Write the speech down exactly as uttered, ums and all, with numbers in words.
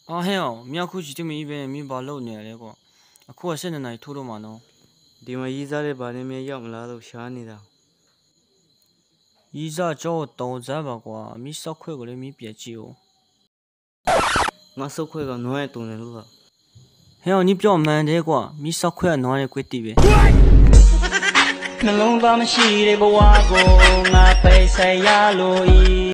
啊嘿哦，苗库去对面一边米把老年那个，啊，可我现在那拖着嘛喏。 ဒီမှာရေးစားတဲ့ဗာနဲ့မြရောက်မလားလို့ရှားနေတာ一早叫我到这吧瓜，米少块个嘞米别急哦。 ငါစုတ်ခွဲကနွားရဲ့တုံတယ်လို့က嘿哦，你比较慢点瓜，米少块拿来贵点呗。 နှလုံးသားမရှိတဲ့ဘဝကိုငါပိတ်ဆက်ရလို့ဤ